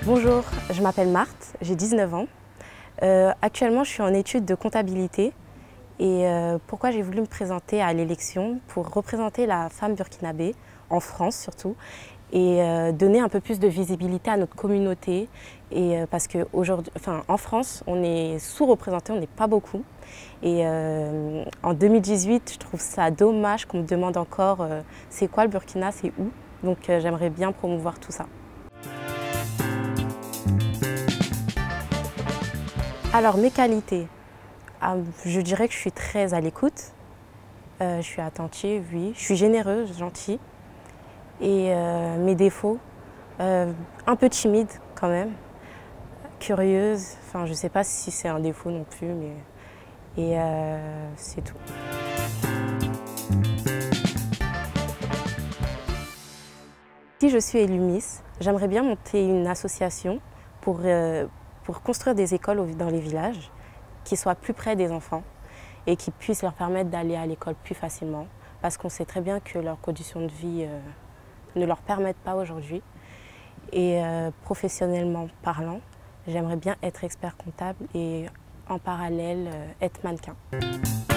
Bonjour, je m'appelle Marthe, j'ai 19 ans. Actuellement, je suis en études de comptabilité. Et pourquoi j'ai voulu me présenter à l'élection? Pour représenter la femme burkinabé, en France surtout, et donner un peu plus de visibilité à notre communauté. Et parce qu'aujourd'hui, en France, on est sous-représenté, on n'est pas beaucoup. Et en 2018, je trouve ça dommage qu'on me demande encore c'est quoi le Burkina, c'est où? Donc j'aimerais bien promouvoir tout ça. Alors mes qualités, je dirais que je suis très à l'écoute, je suis attentive, oui, je suis généreuse, gentille. Et mes défauts, un peu timide quand même, curieuse, enfin je ne sais pas si c'est un défaut non plus, mais et c'est tout. Si je suis élue Miss, j'aimerais bien monter une association pour construire des écoles dans les villages qui soient plus près des enfants et qui puissent leur permettre d'aller à l'école plus facilement parce qu'on sait très bien que leurs conditions de vie ne leur permettent pas aujourd'hui. Et professionnellement parlant, j'aimerais bien être expert comptable et en parallèle être mannequin.